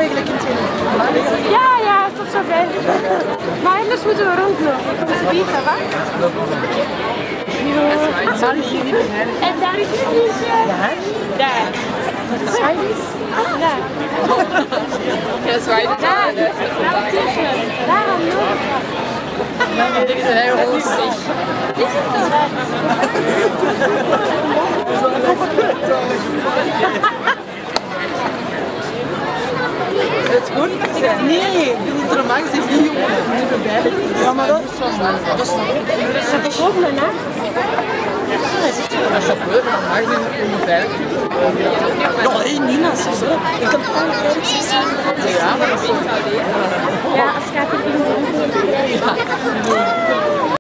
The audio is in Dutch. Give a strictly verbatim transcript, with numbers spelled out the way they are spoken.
eigenlijk in het tweede? Ja, ja, tot zover. Maar anders moeten we rondlopen. Dat is een pizza, wat? En daar is het liedje. Daar. Zwaaiders? Daar. Ja, zwaaien. Daar. Daar tussen. Daar aan de overkant. Dit is een heel rustig. Dit is het Het is goed? Nee, ik vind het normaal gezegd niet om te bij. Ja, maar dat is van mij. Dat is Ze begonnen, hè? een chauffeur, normaal gezegd onbeveiligd. Ja, nee, Nina, zo. Ik heb gewoon een zien. Ja, maar dat is Ja, als het gaat er in de